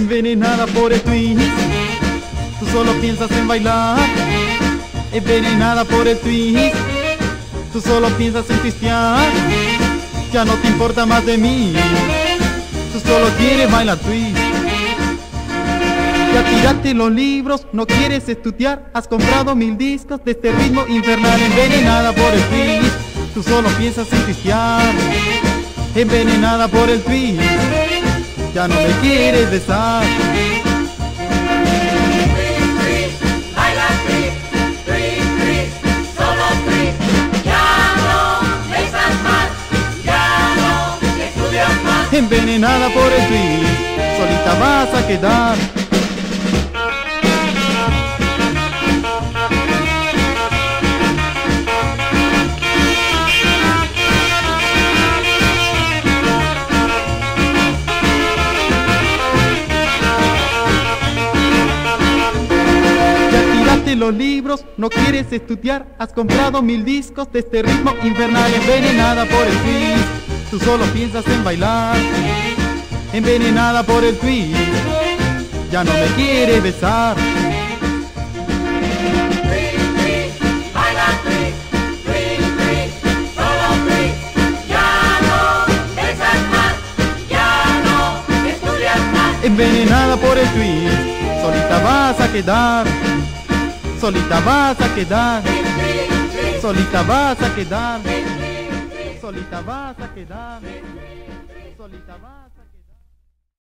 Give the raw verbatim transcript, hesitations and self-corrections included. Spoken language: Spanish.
envenenada por el twist. Tú solo piensas en bailar, envenenada por el twist. Tú solo piensas en twistear, ya no te importa más de mí. Tú solo quieres bailar twist. Ya tiraste los libros, no quieres estudiar. Has comprado mil discos de este ritmo infernal. Envenenada por el twist, tú solo piensas en twistear. Envenenada por el twist, ya no me quieres besar. Envenenada por el twist, solita vas a quedar. Ya tiraste los libros, no quieres estudiar. Has comprado mil discos de este ritmo infernal. Envenenada por el twist, tú solo piensas en bailar. Envenenada por el twist, ya no me quiere besar. Envenenada por el twist, solita vas a quedar. Solita vas a quedar. Solita vas a quedar. Solita vas a quedar. Solita vas.